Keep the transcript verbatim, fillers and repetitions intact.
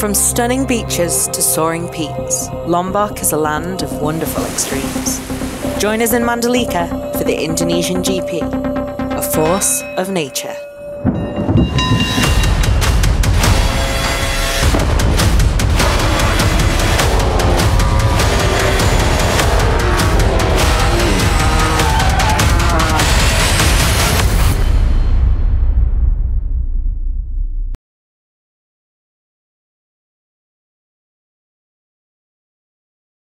From stunning beaches to soaring peaks, Lombok is a land of wonderful extremes. Join us in Mandalika for the Indonesian G P, a force of nature.